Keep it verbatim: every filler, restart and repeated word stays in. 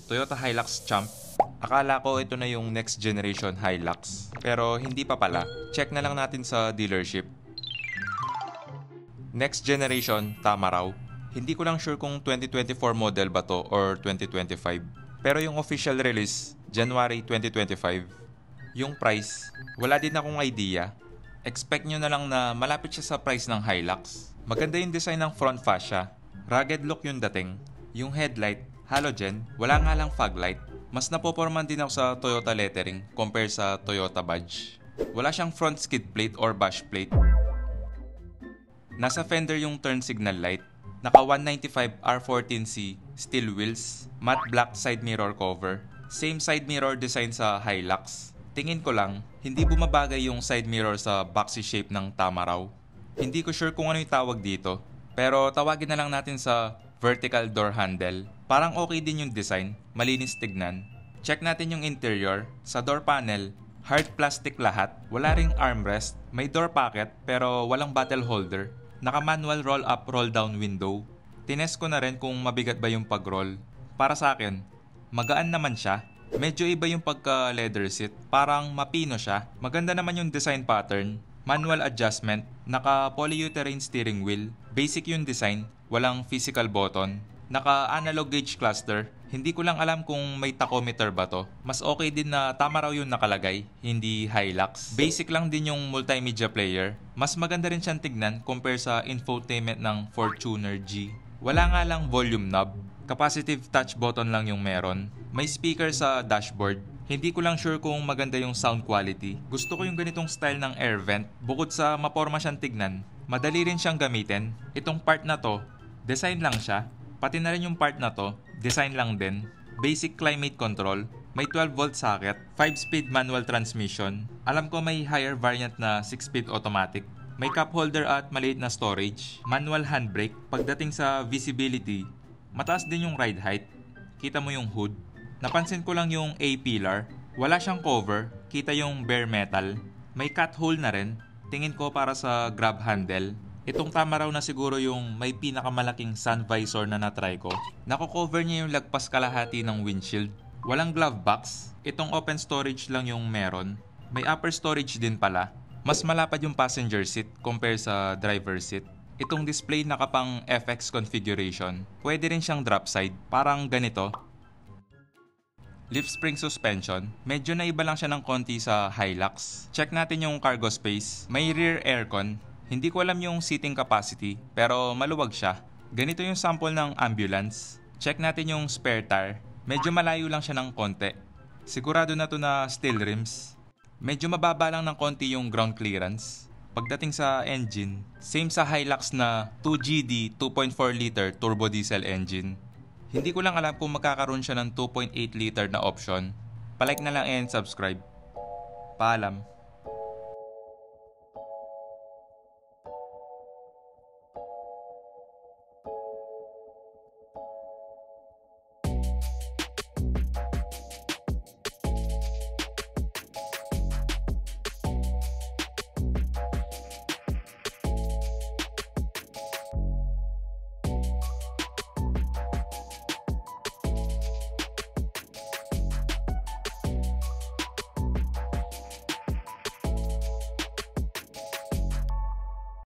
Toyota Hilux Champ. Akala ko ito na yung next generation Hilux. Pero hindi pa pala. Check na lang natin sa dealership. Next generation, tama raw. Hindi ko lang sure kung twenty twenty-four model ba to or twenty twenty-five. Pero yung official release, January twenty twenty-five. Yung price, wala din akong idea. Expect nyo na lang na malapit siya sa price ng Hilux. Maganda yung design ng front fascia. Rugged look yung dating. Yung headlight, halogen, wala nga lang fog light. Mas napoporman din ako sa Toyota lettering compare sa Toyota badge. Wala siyang front skid plate or bash plate. Nasa fender yung turn signal light. Naka one ninety-five R fourteen C steel wheels, matte black side mirror cover. Same side mirror design sa Hilux. Tingin ko lang, hindi bumabagay yung side mirror sa boxy shape ng Tamaraw. Hindi ko sure kung ano yung tawag dito, pero tawagin na lang natin sa vertical door handle. Parang okay din yung design, malinis tignan. Check natin yung interior. Sa door panel, hard plastic lahat, wala ring armrest, may door pocket pero walang bottle holder. Naka manual roll up, roll down window. Tinest ko na rin kung mabigat ba yung pag-roll. Para sa akin, magaan naman siya. Medyo iba yung pagka leather seat, parang mapino siya. Maganda naman yung design pattern. Manual adjustment, naka polyurethane steering wheel. Basic yung design, walang physical button. Naka analog gauge cluster. Hindi ko lang alam kung may tachometer ba to. Mas okay din na tama raw yung nakalagay, hindi Hilux. Basic lang din yung multimedia player. Mas maganda rin siyang tignan compare sa infotainment ng Fortuner G. Wala nga lang volume knob. Capacitive touch button lang yung meron. May speaker sa dashboard. Hindi ko lang sure kung maganda yung sound quality. Gusto ko yung ganitong style ng air vent. Bukod sa maporma siyang tignan, madali rin siyang gamitin. Itong part na to, design lang siya. Pati na rin yung part na to, design lang din. Basic climate control. May twelve volt socket, five speed manual transmission. Alam ko may higher variant na six speed automatic. May cup holder at maliit na storage. Manual handbrake. Pagdating sa visibility, mataas din yung ride height. Kita mo yung hood. Napansin ko lang yung A-pillar. Wala siyang cover. Kita yung bare metal. May cut hole na rin. Tingin ko para sa grab handle. Itong tama raw na siguro yung may pinakamalaking sun visor na natry ko. Nako-cover niya yung lagpas kalahati ng windshield. Walang glove box. Itong open storage lang yung meron. May upper storage din pala. Mas malapad yung passenger seat compare sa driver seat. Itong display nakapang F X configuration. Pwede rin siyang drop side. Parang ganito. Leaf spring suspension. Medyo naiba lang siya ng konti sa Hilux. Check natin yung cargo space. May rear aircon. Hindi ko alam yung seating capacity, pero maluwag siya. Ganito yung sample ng ambulance. Check natin yung spare tire. Medyo malayo lang siya ng konti. Sigurado na to na steel rims. Medyo mababa lang ng konti yung ground clearance. Pagdating sa engine, same sa Hilux na two G D two point four liter turbo diesel engine. Hindi ko lang alam kung magkakaroon siya ng two point eight liter na option. Palike na lang and subscribe. Paalam.